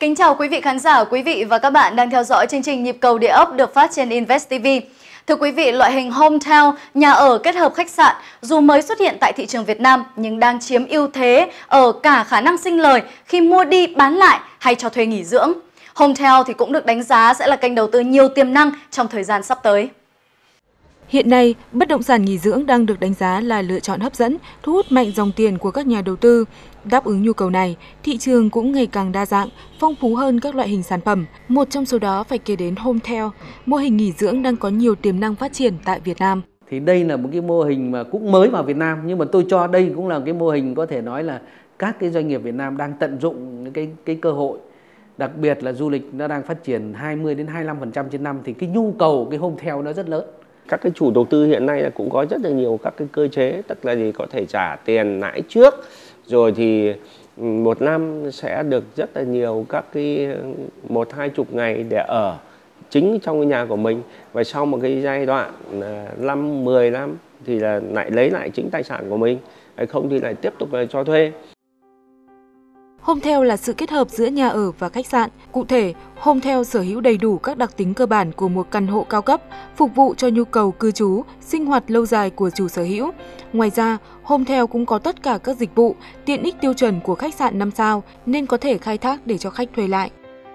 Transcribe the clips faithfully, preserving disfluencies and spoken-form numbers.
Kính chào quý vị khán giả, quý vị và các bạn đang theo dõi chương trình Nhịp cầu địa ốc được phát trên Invest ti vi. Thưa quý vị, loại hình Hometown, nhà ở kết hợp khách sạn, dù mới xuất hiện tại thị trường Việt Nam nhưng đang chiếm ưu thế ở cả khả năng sinh lời khi mua đi bán lại hay cho thuê nghỉ dưỡng. Hometown thì cũng được đánh giá sẽ là kênh đầu tư nhiều tiềm năng trong thời gian sắp tới. Hiện nay, bất động sản nghỉ dưỡng đang được đánh giá là lựa chọn hấp dẫn, thu hút mạnh dòng tiền của các nhà đầu tư. Đáp ứng nhu cầu này, thị trường cũng ngày càng đa dạng, phong phú hơn các loại hình sản phẩm. Một trong số đó phải kể đến Hometown, mô hình nghỉ dưỡng đang có nhiều tiềm năng phát triển tại Việt Nam. Thì đây là một cái mô hình mà cũng mới vào Việt Nam, nhưng mà tôi cho đây cũng là cái mô hình có thể nói là các cái doanh nghiệp Việt Nam đang tận dụng cái cái cơ hội. Đặc biệt là du lịch nó đang phát triển hai mươi đến hai mươi lăm phần trăm trên năm thì cái nhu cầu cái Hometown nó rất lớn. Các cái chủ đầu tư hiện nay cũng có rất là nhiều các cái cơ chế, tức là gì có thể trả tiền lãi trước, rồi thì một năm sẽ được rất là nhiều các cái một hai chục ngày để ở chính trong cái nhà của mình, và sau một cái giai đoạn năm mười năm thì là lại lấy lại chính tài sản của mình, hay không thì lại tiếp tục là cho thuê. Hometown là sự kết hợp giữa nhà ở và khách sạn. Cụ thể, Hometown sở hữu đầy đủ các đặc tính cơ bản của một căn hộ cao cấp, phục vụ cho nhu cầu cư trú, sinh hoạt lâu dài của chủ sở hữu. Ngoài ra, Hometown cũng có tất cả các dịch vụ, tiện ích tiêu chuẩn của khách sạn năm sao nên có thể khai thác để cho khách thuê lại.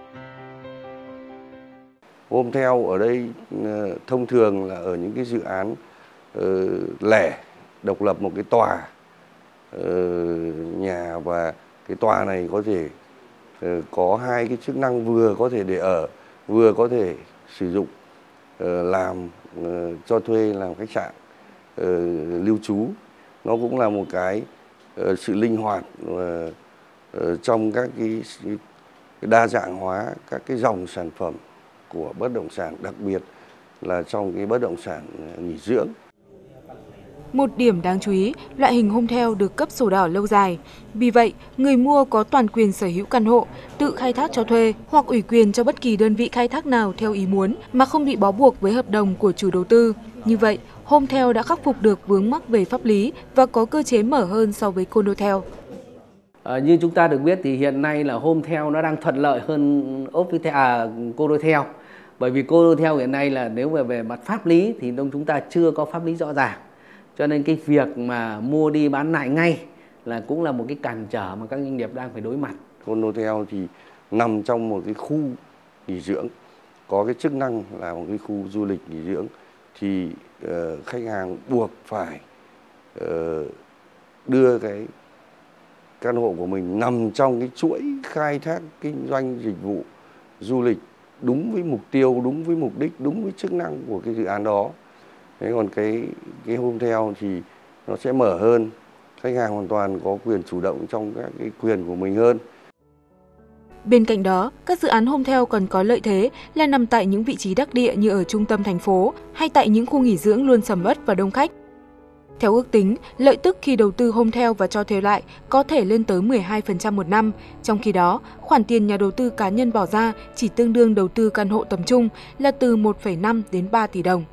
Hometown ở đây thông thường là ở những cái dự án uh, lẻ, độc lập một cái tòa uh, nhà, và cái tòa này có thể uh, có hai cái chức năng, vừa có thể để ở, vừa có thể sử dụng uh, làm uh, cho thuê, làm khách sạn, uh, lưu trú. Nó cũng là một cái uh, sự linh hoạt uh, uh, trong các cái, cái đa dạng hóa các cái dòng sản phẩm của bất động sản, đặc biệt là trong cái bất động sản nghỉ dưỡng. Một điểm đáng chú ý, loại hình Hometown được cấp sổ đỏ lâu dài. Vì vậy, người mua có toàn quyền sở hữu căn hộ, tự khai thác cho thuê hoặc ủy quyền cho bất kỳ đơn vị khai thác nào theo ý muốn mà không bị bó buộc với hợp đồng của chủ đầu tư. Như vậy, Hometown đã khắc phục được vướng mắc về pháp lý và có cơ chế mở hơn so với Condotel. À, như chúng ta được biết thì hiện nay là Hometown nó đang thuận lợi hơn Offitel, à, Condotel. Bởi vì Condotel hiện nay là nếu về về mặt pháp lý thì chúng ta chưa có pháp lý rõ ràng. Cho nên cái việc mà mua đi bán lại ngay là cũng là một cái cản trở mà các doanh nghiệp đang phải đối mặt. Condotel thì nằm trong một cái khu nghỉ dưỡng, có cái chức năng là một cái khu du lịch nghỉ dưỡng, thì uh, khách hàng buộc phải uh, đưa cái căn hộ của mình nằm trong cái chuỗi khai thác kinh doanh dịch vụ du lịch đúng với mục tiêu, đúng với mục đích, đúng với chức năng của cái dự án đó. Thế còn cái cái Hometotel thì nó sẽ mở hơn, khách hàng hoàn toàn có quyền chủ động trong các cái quyền của mình hơn. Bên cạnh đó, các dự án Hometotel còn có lợi thế là nằm tại những vị trí đắc địa như ở trung tâm thành phố hay tại những khu nghỉ dưỡng luôn sầm uất và đông khách. Theo ước tính, lợi tức khi đầu tư Hometotel và cho thuê lại có thể lên tới mười hai phần trăm một năm. Trong khi đó, khoản tiền nhà đầu tư cá nhân bỏ ra chỉ tương đương đầu tư căn hộ tầm trung là từ một phẩy năm đến ba tỷ đồng.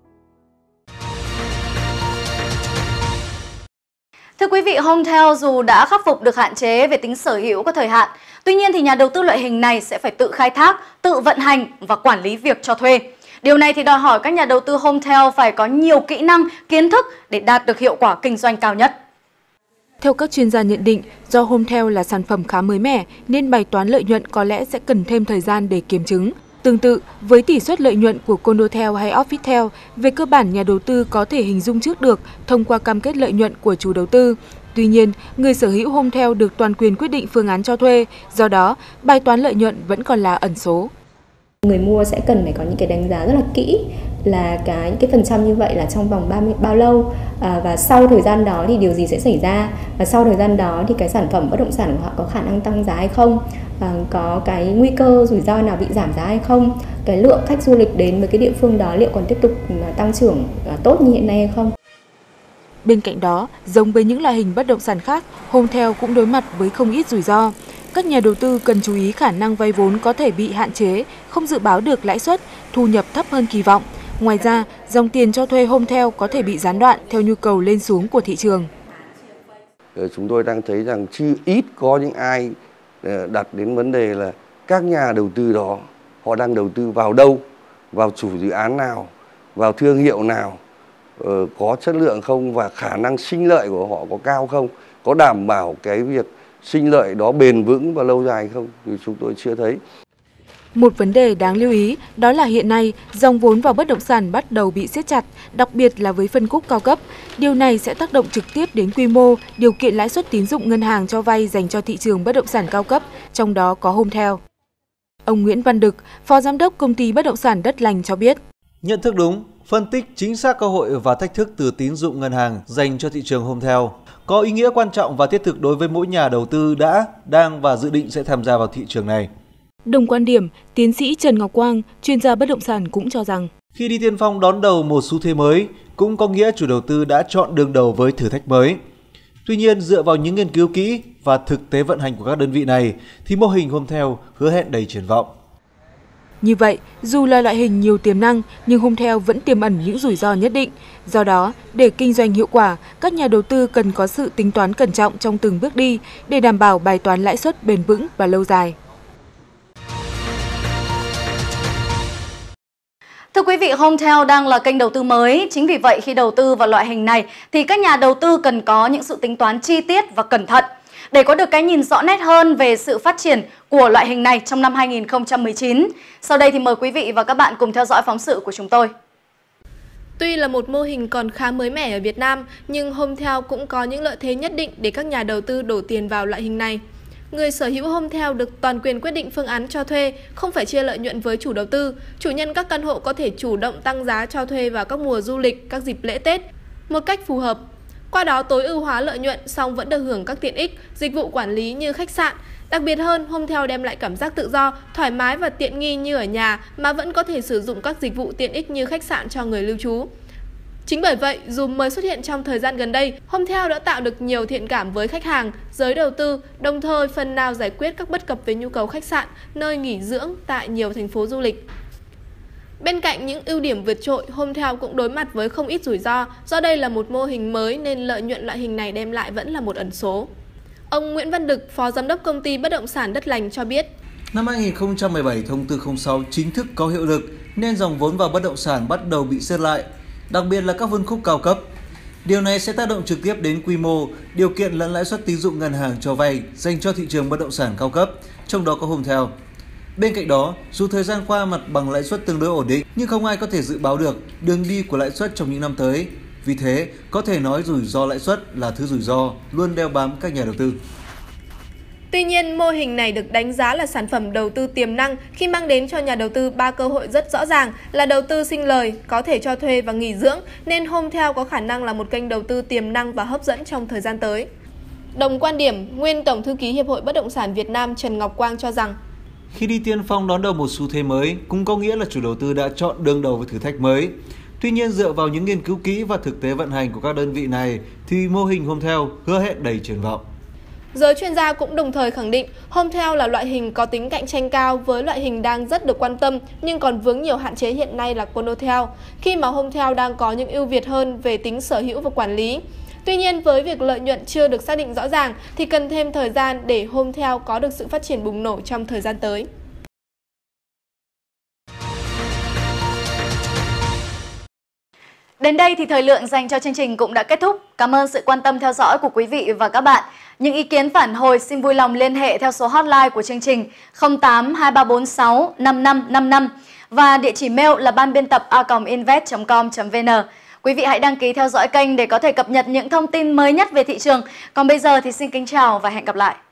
Thưa quý vị, Hometotel dù đã khắc phục được hạn chế về tính sở hữu có thời hạn, tuy nhiên thì nhà đầu tư loại hình này sẽ phải tự khai thác, tự vận hành và quản lý việc cho thuê. Điều này thì đòi hỏi các nhà đầu tư Hometotel phải có nhiều kỹ năng, kiến thức để đạt được hiệu quả kinh doanh cao nhất. Theo các chuyên gia nhận định, do Hometotel là sản phẩm khá mới mẻ nên bài toán lợi nhuận có lẽ sẽ cần thêm thời gian để kiểm chứng. Tương tự, với tỷ suất lợi nhuận của Condotel hay Offitel, về cơ bản nhà đầu tư có thể hình dung trước được thông qua cam kết lợi nhuận của chủ đầu tư. Tuy nhiên, người sở hữu Hometotel được toàn quyền quyết định phương án cho thuê, do đó bài toán lợi nhuận vẫn còn là ẩn số. Người mua sẽ cần phải có những cái đánh giá rất là kỹ là cái những cái phần trăm như vậy là trong vòng ba mươi bao lâu, à, và sau thời gian đó thì điều gì sẽ xảy ra, và sau thời gian đó thì cái sản phẩm bất động sản của họ có khả năng tăng giá hay không, à, có cái nguy cơ rủi ro nào bị giảm giá hay không, cái lượng khách du lịch đến với cái địa phương đó liệu còn tiếp tục tăng trưởng tốt như hiện nay hay không. Bên cạnh đó, giống với những loại hình bất động sản khác, Hometotel cũng đối mặt với không ít rủi ro. Các nhà đầu tư cần chú ý khả năng vay vốn có thể bị hạn chế, không dự báo được lãi suất, thu nhập thấp hơn kỳ vọng. Ngoài ra, dòng tiền cho thuê Hometotel có thể bị gián đoạn theo nhu cầu lên xuống của thị trường. Chúng tôi đang thấy rằng chưa ít có những ai đặt đến vấn đề là các nhà đầu tư đó họ đang đầu tư vào đâu, vào chủ dự án nào, vào thương hiệu nào, uh, có chất lượng không và khả năng sinh lợi của họ có cao không, có đảm bảo cái việc sinh lợi đó bền vững và lâu dài không thì chúng tôi chưa thấy. Một vấn đề đáng lưu ý đó là hiện nay dòng vốn vào bất động sản bắt đầu bị siết chặt, đặc biệt là với phân khúc cao cấp. Điều này sẽ tác động trực tiếp đến quy mô, điều kiện lãi suất tín dụng ngân hàng cho vay dành cho thị trường bất động sản cao cấp, trong đó có Hometown. Ông Nguyễn Văn Đực, Phó Giám đốc Công ty Bất động sản Đất Lành cho biết. Nhận thức đúng, phân tích chính xác cơ hội và thách thức từ tín dụng ngân hàng dành cho thị trường Hometown có ý nghĩa quan trọng và thiết thực đối với mỗi nhà đầu tư đã, đang và dự định sẽ tham gia vào thị trường này. Đồng quan điểm, tiến sĩ Trần Ngọc Quang, chuyên gia bất động sản cũng cho rằng khi đi tiên phong đón đầu một xu thế mới cũng có nghĩa chủ đầu tư đã chọn đường đầu với thử thách mới. Tuy nhiên, dựa vào những nghiên cứu kỹ và thực tế vận hành của các đơn vị này thì mô hình Hometown hứa hẹn đầy triển vọng. Như vậy, dù là loại hình nhiều tiềm năng nhưng Hometown vẫn tiềm ẩn những rủi ro nhất định. Do đó, để kinh doanh hiệu quả, các nhà đầu tư cần có sự tính toán cẩn trọng trong từng bước đi để đảm bảo bài toán lãi suất bền vững và lâu dài. Thưa quý vị, Hometown đang là kênh đầu tư mới. Chính vì vậy, khi đầu tư vào loại hình này thì các nhà đầu tư cần có những sự tính toán chi tiết và cẩn thận. Để có được cái nhìn rõ nét hơn về sự phát triển của loại hình này trong năm hai nghìn không trăm mười chín, sau đây thì mời quý vị và các bạn cùng theo dõi phóng sự của chúng tôi. Tuy là một mô hình còn khá mới mẻ ở Việt Nam, nhưng Hometown cũng có những lợi thế nhất định để các nhà đầu tư đổ tiền vào loại hình này. Người sở hữu Hometown được toàn quyền quyết định phương án cho thuê, không phải chia lợi nhuận với chủ đầu tư. Chủ nhân các căn hộ có thể chủ động tăng giá cho thuê vào các mùa du lịch, các dịp lễ Tết một cách phù hợp. Qua đó tối ưu hóa lợi nhuận song vẫn được hưởng các tiện ích, dịch vụ quản lý như khách sạn. Đặc biệt hơn, Hometown đem lại cảm giác tự do, thoải mái và tiện nghi như ở nhà mà vẫn có thể sử dụng các dịch vụ tiện ích như khách sạn cho người lưu trú. Chính bởi vậy, dù mới xuất hiện trong thời gian gần đây, Hometown đã tạo được nhiều thiện cảm với khách hàng, giới đầu tư, đồng thời phần nào giải quyết các bất cập về nhu cầu khách sạn, nơi nghỉ dưỡng tại nhiều thành phố du lịch. Bên cạnh những ưu điểm vượt trội, Hometown cũng đối mặt với không ít rủi ro, do đây là một mô hình mới nên lợi nhuận loại hình này đem lại vẫn là một ẩn số. Ông Nguyễn Văn Đực, Phó Giám đốc Công ty Bất động sản Đất Lành cho biết. Năm hai nghìn không trăm mười bảy, thông tư không sáu chính thức có hiệu lực nên dòng vốn vào bất động sản bắt đầu bị siết lại, đặc biệt là các phân khúc cao cấp. Điều này sẽ tác động trực tiếp đến quy mô, điều kiện lẫn lãi suất tín dụng ngân hàng cho vay dành cho thị trường bất động sản cao cấp, trong đó có Hometown. Bên cạnh đó, dù thời gian qua mặt bằng lãi suất tương đối ổn định, nhưng không ai có thể dự báo được đường đi của lãi suất trong những năm tới. Vì thế, có thể nói rủi ro lãi suất là thứ rủi ro luôn đeo bám các nhà đầu tư. Tuy nhiên, mô hình này được đánh giá là sản phẩm đầu tư tiềm năng khi mang đến cho nhà đầu tư ba cơ hội rất rõ ràng là đầu tư sinh lời, có thể cho thuê và nghỉ dưỡng, nên Hometown có khả năng là một kênh đầu tư tiềm năng và hấp dẫn trong thời gian tới. Đồng quan điểm, nguyên Tổng thư ký Hiệp hội Bất động sản Việt Nam Trần Ngọc Quang cho rằng khi đi tiên phong đón đầu một xu thế mới cũng có nghĩa là chủ đầu tư đã chọn đương đầu với thử thách mới. Tuy nhiên, dựa vào những nghiên cứu kỹ và thực tế vận hành của các đơn vị này thì mô hình Hometown hứa hẹn đầy triển vọng. Giới chuyên gia cũng đồng thời khẳng định Hometown là loại hình có tính cạnh tranh cao với loại hình đang rất được quan tâm nhưng còn vướng nhiều hạn chế hiện nay là Condotel, khi mà Hometown đang có những ưu việt hơn về tính sở hữu và quản lý. Tuy nhiên, với việc lợi nhuận chưa được xác định rõ ràng thì cần thêm thời gian để Hometown có được sự phát triển bùng nổ trong thời gian tới. Đến đây thì thời lượng dành cho chương trình cũng đã kết thúc. Cảm ơn sự quan tâm theo dõi của quý vị và các bạn. Những ý kiến phản hồi xin vui lòng liên hệ theo số hotline của chương trình không tám hai ba bốn sáu năm năm năm năm và địa chỉ mail là ban biên tập a còng invest chấm com chấm vn. Quý vị hãy đăng ký theo dõi kênh để có thể cập nhật những thông tin mới nhất về thị trường. Còn bây giờ thì xin kính chào và hẹn gặp lại.